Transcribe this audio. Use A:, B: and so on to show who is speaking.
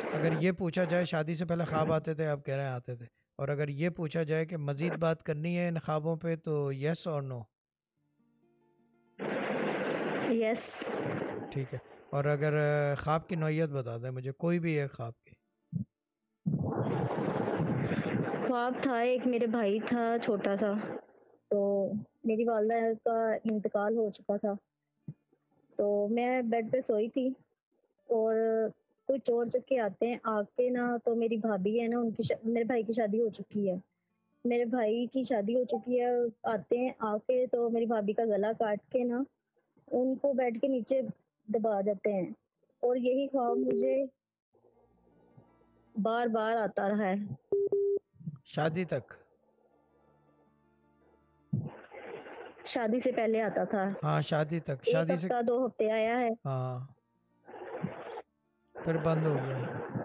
A: अगर ये पूछा जाए शादी से पहले ख्वाब आते थे, आप कह रहे हैं आते थे, और अगर ये पूछा जाए कि मजीद बात करनी है इन ख्वाबों पे, तो यस और नो?
B: यस।
A: ठीक है। और अगर ख्वाब की नौइयत बता दें मुझे, कोई भी है ख्वाब की।
B: ख्वाब था, एक मेरे भाई था छोटा सा, तो मेरी वालदा का इंतकाल हो चुका था। तो मैं बेड पे सोई थी और कोई चोर चक्के आते हैं, आके ना तो मेरी भाभी है ना, मेरे भाई की शादी हो चुकी है। मेरे भाई की शादी हो चुकी है, आते हैं आके तो मेरी भाभी का गला काट के ना उनको बेड के नीचे दबा जाते हैं। और यही ख्वाब मुझे बार बार आता रहा है।
A: शादी तक?
B: शादी से पहले आता था।
A: हाँ शादी तक,
B: एक
A: शादी से।
B: हफ्ता 2 हफ्ते आया है।
A: हाँ, फिर बंद हो गया।